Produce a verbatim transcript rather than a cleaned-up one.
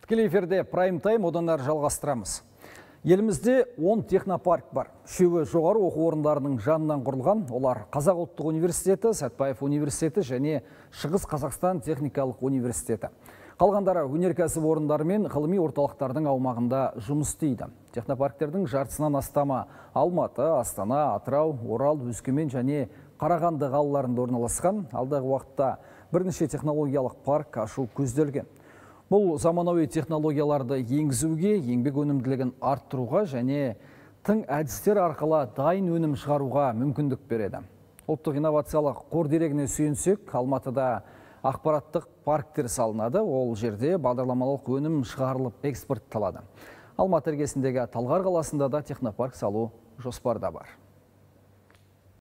Тікелей эфирде прайм тайм одан әрі жалғастырамыз. Елімізде он технопарк бар. Үшеуі жоғары оқу орындарының жанынан құрылған. Олар Қазақ ұлттық университеті, Сәтбаев университеті және Шығыс Қазақстан техникалық университеті. Қалғандары өнеркәсіп орындары мен ғылыми орталықтардың аумағында жұмыс істейді. Технопарктердің жартысынан астамы Алматы, Астана, Атырау, Орал, Өскемен және Қарағанды қалаларында орналасқан. Алдағы уақытта бірнеше технологиялық парк ашу көзделген. Бұл заманауи технологияларды енгізуге, еңбек өнімділігін арттыруға және тың әдістер арқылы дайын өнім шығаруға мүмкіндік береді. Ұлттық инновациялық қор дерегіне сүйенсек, Алматыда ақпараттық парктер салынады. Ол жерде бағдарламалық өнім шығарылып экспортталады. Алматы іргесіндегі Талғар қаласында да технопарк салу жоспарда бар.